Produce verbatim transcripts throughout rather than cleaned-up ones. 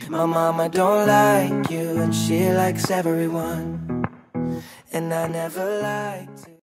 My mama don't like you and she likes everyone. And I never liked to.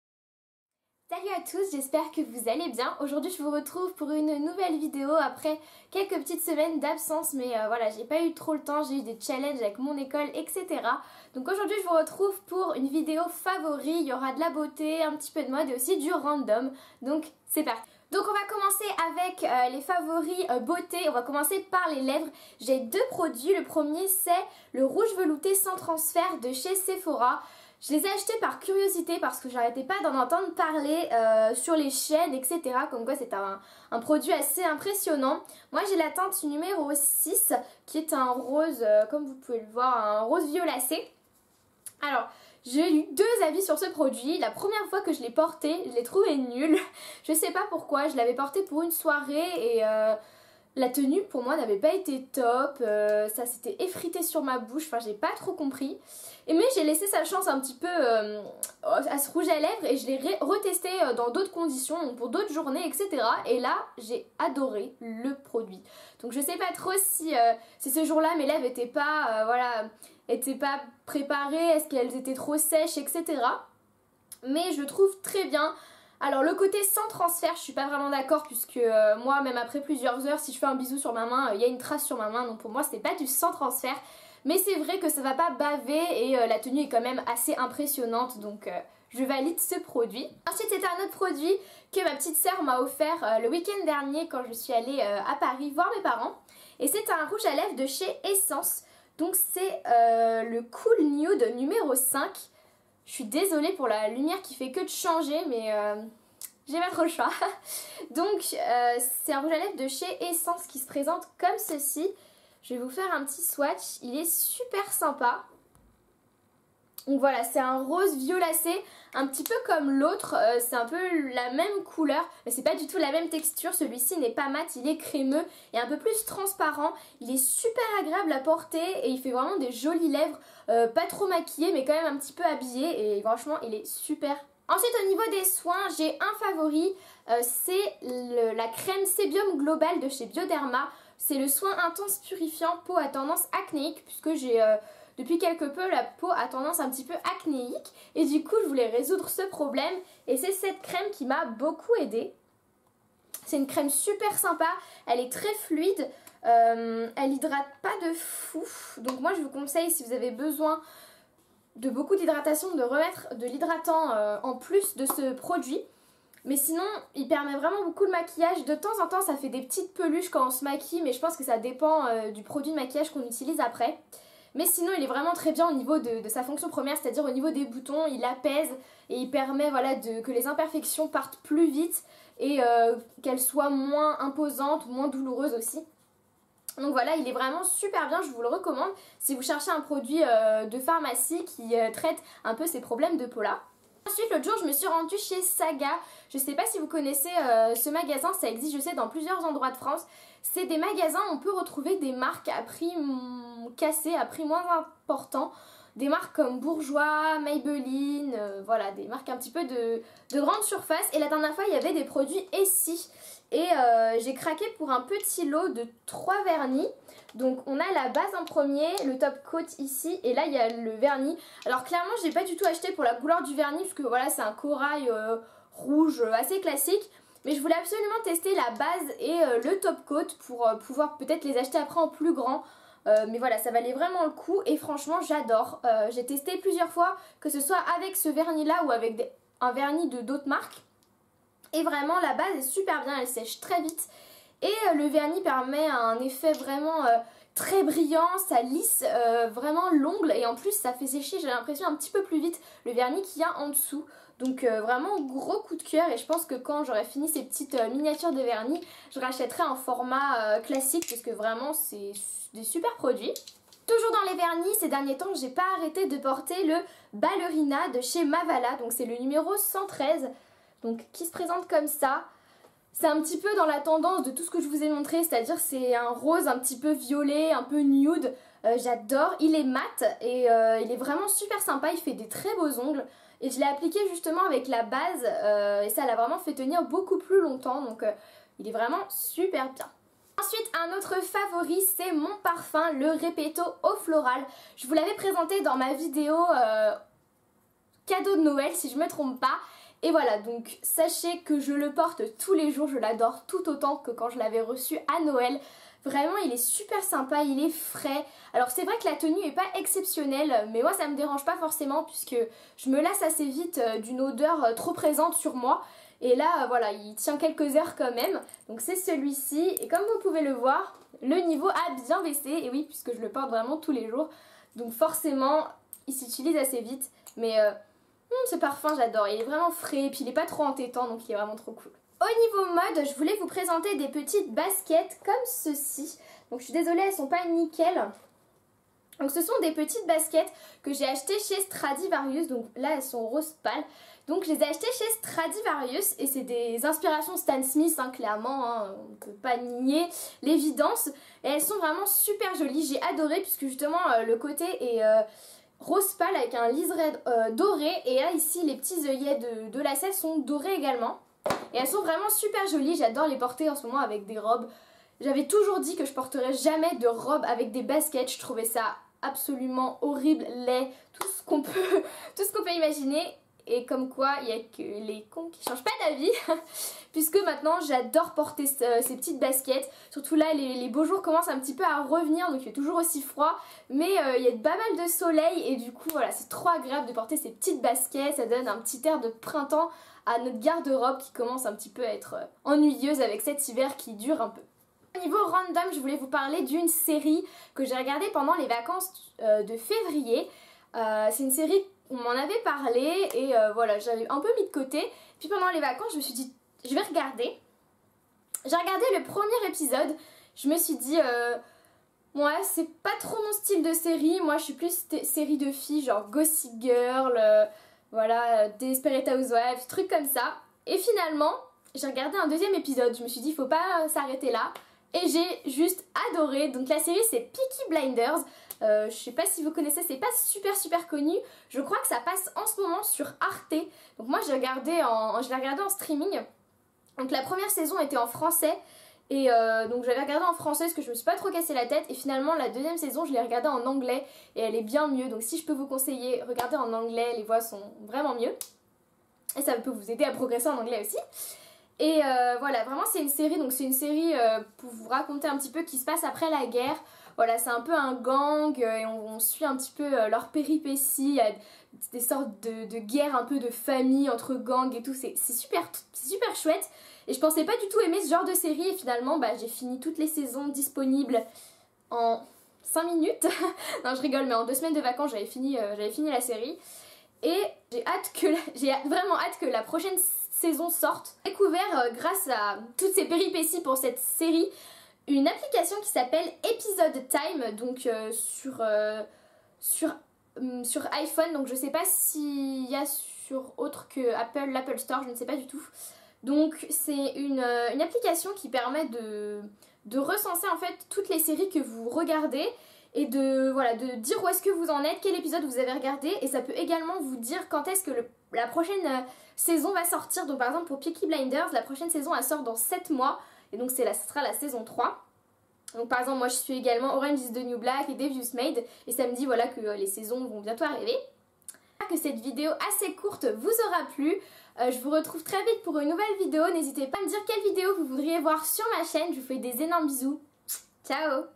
Salut à tous, j'espère que vous allez bien. Aujourd'hui je vous retrouve pour une nouvelle vidéo après quelques petites semaines d'absence, mais euh, voilà, j'ai pas eu trop le temps, j'ai eu des challenges avec mon école, et cetera. Donc aujourd'hui je vous retrouve pour une vidéo favori, il y aura de la beauté, un petit peu de mode et aussi du random, donc c'est parti. Donc on va commencer avec euh, les favoris euh, beauté, on va commencer par les lèvres. J'ai deux produits, le premier c'est le rouge velouté sans transfert de chez Sephora. Je les ai achetés par curiosité parce que j'arrêtais pas d'en entendre parler euh, sur les chaînes, et cetera. Comme quoi c'est un, un produit assez impressionnant. Moi j'ai la teinte numéro six qui est un rose, euh, comme vous pouvez le voir, un rose violacé. Alors, j'ai eu deux avis sur ce produit. La première fois que je l'ai porté, je l'ai trouvé nul. Je sais pas pourquoi, je l'avais porté pour une soirée et... Euh, la tenue pour moi n'avait pas été top, euh, ça s'était effrité sur ma bouche, enfin j'ai pas trop compris. Et mais j'ai laissé sa chance un petit peu euh, à ce rouge à lèvres et je l'ai retesté dans d'autres conditions, pour d'autres journées, et cetera. Et là j'ai adoré le produit. Donc je sais pas trop si, euh, si ce jour-là mes lèvres étaient pas, euh, voilà, étaient pas préparées, est-ce qu'elles étaient trop sèches, et cetera. Mais je le trouve très bien. Alors le côté sans transfert, je suis pas vraiment d'accord puisque euh, moi même après plusieurs heures, si je fais un bisou sur ma main, il euh, y a une trace sur ma main, donc pour moi c'est pas du sans transfert. Mais c'est vrai que ça va pas baver et euh, la tenue est quand même assez impressionnante, donc euh, je valide ce produit. Ensuite c'est un autre produit que ma petite sœur m'a offert euh, le week-end dernier quand je suis allée euh, à Paris voir mes parents. Et c'est un rouge à lèvres de chez Essence, donc c'est euh, le Cool Nude numéro cinq. Je suis désolée pour la lumière qui fait que de changer, mais euh, j'ai pas trop le choix. Donc euh, c'est un rouge à lèvres de chez Essence qui se présente comme ceci. Je vais vous faire un petit swatch, il est super sympa. Donc voilà, c'est un rose violacé, un petit peu comme l'autre, euh, c'est un peu la même couleur, mais c'est pas du tout la même texture. Celui-ci n'est pas mat, il est crémeux et un peu plus transparent. Il est super agréable à porter et il fait vraiment des jolies lèvres, euh, pas trop maquillées mais quand même un petit peu habillées et franchement il est super. Ensuite au niveau des soins, j'ai un favori, euh, c'est la crème Sébium Global de chez Bioderma. C'est le soin intense purifiant peau à tendance acnéique puisque j'ai... Euh, Depuis quelque peu, la peau a tendance un petit peu acnéique et du coup, je voulais résoudre ce problème et c'est cette crème qui m'a beaucoup aidée. C'est une crème super sympa, elle est très fluide, euh, elle hydrate pas de fou. Donc moi, je vous conseille, si vous avez besoin de beaucoup d'hydratation, de remettre de l'hydratant euh, en plus de ce produit. Mais sinon, il permet vraiment beaucoup de maquillage. De temps en temps, ça fait des petites peluches quand on se maquille, mais je pense que ça dépend euh, du produit de maquillage qu'on utilise après. Mais sinon il est vraiment très bien au niveau de, de sa fonction première, c'est-à-dire au niveau des boutons, il apaise et il permet voilà, de, que les imperfections partent plus vite et euh, qu'elles soient moins imposantes, moins douloureuses aussi. Donc voilà, il est vraiment super bien, je vous le recommande si vous cherchez un produit euh, de pharmacie qui euh, traite un peu ces problèmes de peau là. Ensuite l'autre jour je me suis rendue chez Saga, je sais pas si vous connaissez euh, ce magasin, ça existe je sais dans plusieurs endroits de France. C'est des magasins où on peut retrouver des marques à prix cassé, à prix moins important. Des marques comme Bourjois, Maybelline, euh, voilà, des marques un petit peu de, de grande surface. Et la dernière fois, il y avait des produits Essie. Et euh, j'ai craqué pour un petit lot de trois vernis. Donc on a la base en premier, le top coat ici, et là il y a le vernis. Alors clairement, je n'ai pas du tout acheté pour la couleur du vernis, parce que voilà, c'est un corail euh, rouge assez classique. Mais je voulais absolument tester la base et euh, le top coat pour euh, pouvoir peut-être les acheter après en plus grand. Euh, mais voilà, ça valait vraiment le coup et franchement j'adore. Euh, j'ai testé plusieurs fois, que ce soit avec ce vernis là ou avec des, un vernis de d'autres marques. Et vraiment la base est super bien, elle sèche très vite. Et euh, le vernis permet un effet vraiment euh, très brillant, ça lisse euh, vraiment l'ongle. Et en plus ça fait sécher, j'ai l'impression, un petit peu plus vite le vernis qu'il y a en dessous. Donc euh, vraiment gros coup de cœur et je pense que quand j'aurai fini ces petites euh, miniatures de vernis, je rachèterai en format euh, classique parce que vraiment c'est des super produits. Toujours dans les vernis, ces derniers temps, j'ai pas arrêté de porter le Ballerina de chez Mavala, donc c'est le numéro cent treize, donc qui se présente comme ça. C'est un petit peu dans la tendance de tout ce que je vous ai montré, c'est-à-dire c'est un rose un petit peu violet, un peu nude. Euh, j'adore, il est mat et euh, il est vraiment super sympa, il fait des très beaux ongles. Et je l'ai appliqué justement avec la base euh, et ça l'a vraiment fait tenir beaucoup plus longtemps, donc euh, il est vraiment super bien. Ensuite, un autre favori, c'est mon parfum, le Repetto Eau Florale. Je vous l'avais présenté dans ma vidéo euh, cadeau de Noël, si je me trompe pas. Et voilà, donc sachez que je le porte tous les jours, je l'adore tout autant que quand je l'avais reçu à Noël. Vraiment, il est super sympa, il est frais. Alors c'est vrai que la tenue n'est pas exceptionnelle, mais moi ça me dérange pas forcément puisque je me lasse assez vite d'une odeur trop présente sur moi. Et là, voilà, il tient quelques heures quand même. Donc c'est celui-ci. Et comme vous pouvez le voir, le niveau a bien baissé. Et oui, puisque je le porte vraiment tous les jours. Donc forcément, il s'utilise assez vite. Mais euh, hum, ce parfum, j'adore. Il est vraiment frais. Et puis il n'est pas trop entêtant, donc il est vraiment trop cool. Au niveau mode, je voulais vous présenter des petites baskets comme ceci. Donc je suis désolée, elles sont pas nickel. Donc ce sont des petites baskets que j'ai achetées chez Stradivarius. Donc là, elles sont rose pâle. Donc je les ai achetées chez Stradivarius et c'est des inspirations Stan Smith, hein, clairement, hein, on ne peut pas nier l'évidence. Et elles sont vraiment super jolies, j'ai adoré puisque justement euh, le côté est euh, rose pâle avec un liseré euh, doré. Et là ici les petits œillets de, de lacets sont dorés également. Et elles sont vraiment super jolies, j'adore les porter en ce moment avec des robes. J'avais toujours dit que je porterais jamais de robe avec des baskets, je trouvais ça absolument horrible, laid, tout ce qu'on peut, tout ce qu'on peut imaginer. Et comme quoi, il n'y a que les cons qui changent pas d'avis. Puisque maintenant, j'adore porter ce, ces petites baskets. Surtout là, les, les beaux jours commencent un petit peu à revenir. Donc il fait toujours aussi froid. Mais euh, il y a pas mal de soleil. Et du coup, voilà, c'est trop agréable de porter ces petites baskets. Ça donne un petit air de printemps à notre garde-robe qui commence un petit peu à être euh, ennuyeuse avec cet hiver qui dure un peu. Au niveau random, je voulais vous parler d'une série que j'ai regardée pendant les vacances euh, de février. Euh, c'est une série... On m'en avait parlé et euh, voilà, j'avais un peu mis de côté. Puis pendant les vacances, je me suis dit, je vais regarder. J'ai regardé le premier épisode. Je me suis dit, euh, ouais, c'est pas trop mon style de série. Moi, je suis plus série de filles, genre Gossip Girl, euh, voilà, Desperate Housewives, trucs comme ça. Et finalement, j'ai regardé un deuxième épisode. Je me suis dit, faut pas s'arrêter là. Et j'ai juste adoré. Donc la série, c'est Peaky Blinders. Euh, je sais pas si vous connaissez, c'est pas super super connu. Je crois que ça passe en ce moment sur Arte. Donc moi j'ai regardé en, je l'ai regardé en streaming. Donc la première saison était en français. Et euh, donc j'avais regardé en français parce que je me suis pas trop cassé la tête. Et finalement la deuxième saison je l'ai regardée en anglais. Et elle est bien mieux. Donc si je peux vous conseiller, regardez en anglais, les voix sont vraiment mieux. Et ça peut vous aider à progresser en anglais aussi. Et euh, voilà, vraiment c'est une série, donc c'est une série euh, pour vous raconter un petit peu qui se passe après la guerre. Voilà, c'est un peu un gang euh, et on, on suit un petit peu euh, leurs péripéties. Il y a des sortes de, de guerres un peu de famille entre gangs et tout. C'est super, c'est super chouette. Et je pensais pas du tout aimer ce genre de série. Et finalement, bah, j'ai fini toutes les saisons disponibles en cinq minutes. Non, je rigole, mais en deux semaines de vacances, j'avais fini, euh, j'avais fini la série. Et j'ai hâte que la, j'ai vraiment hâte que la prochaine saison sorte. J'ai découvert, euh, grâce à toutes ces péripéties pour cette série, une application qui s'appelle Episode Time, donc euh, sur, euh, sur, euh, sur iPhone, donc je sais pas s'il y a sur autre que Apple, l'Apple Store, je ne sais pas du tout. Donc c'est une, euh, une application qui permet de, de recenser en fait toutes les séries que vous regardez et de, voilà, de dire où est-ce que vous en êtes, quel épisode vous avez regardé, et ça peut également vous dire quand est-ce que le, la prochaine euh, saison va sortir. Donc par exemple pour Peaky Blinders, la prochaine saison elle sort dans sept mois. Et donc c'est la, ce sera la saison trois. Donc par exemple moi je suis également Orange is the New Black et Devious Made. Et ça me dit voilà que euh, les saisons vont bientôt arriver. J'espère que cette vidéo assez courte vous aura plu. Euh, je vous retrouve très vite pour une nouvelle vidéo. N'hésitez pas à me dire quelle vidéo vous voudriez voir sur ma chaîne. Je vous fais des énormes bisous. Ciao!